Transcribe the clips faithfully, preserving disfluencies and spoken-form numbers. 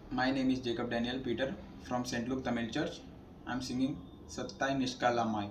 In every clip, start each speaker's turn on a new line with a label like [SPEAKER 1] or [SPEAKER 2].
[SPEAKER 1] My name is Jacob Daniel Peter from Saint Luke Tamil Church. I am singing Sattai Nishkalamai.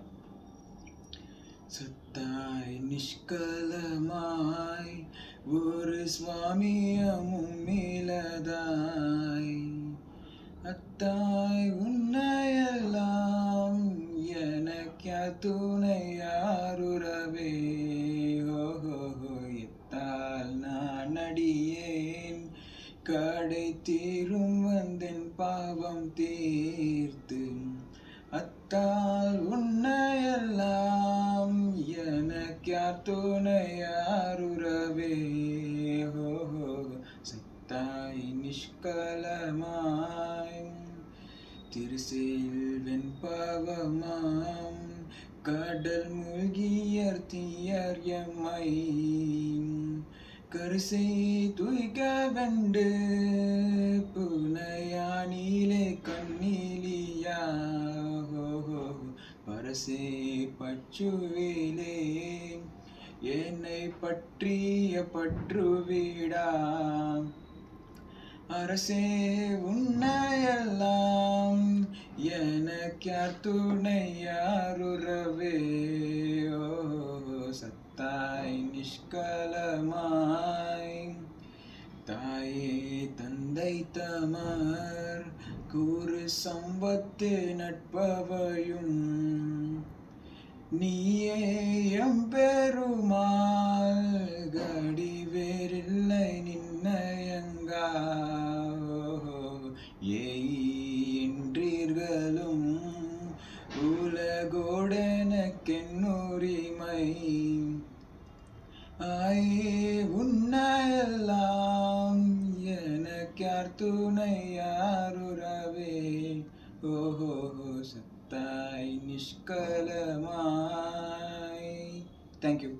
[SPEAKER 1] சத்தாய் நிஷ்கலமாய் ஒரு சுவாமியமும் மேலதாய் அத்தாய் உன்னையெல்லாம் எனக்கா துணையாருறவே ஓஹோ எத்தால் நான் அடியேன் கடை தீரும் வந்தென் பாவம் தீர்த்து அத்தால் உன்னையெல்லாம் எனக்கார் துணையாருறவே ஓஹோ சத்தாய் நிஷ்கலமாய் திருசேல் வெண்பாவமாம் கடல் மூழ்கியர் தீயர் எம்மை கரிசை துய்க வெண்டு புனையானிலே கண்ணீலியா பரசே பச்சுவிலே என்னை பற்றிய பற்றுவிடா அரசே உன்னையெல்லாம் எனக்கார் துணையாருறவே ஓ சத்தாய் நிஷ்கலமாய் தாயே தந்தை தமர் கூறு சம்பத்து நட்பவையும் நீயே எம்பெருமாள் கடி வேறில்லை நின்னயங்கா ஏன்றீர்களும் உலகோடெனக்கென்னுரிமை ஆயே உன்னையெல்லாம் எனக்கார் துணையாருறவே ஓஹோ சத்தாய் நிஷ்கலமாய். தேங்க்யூ.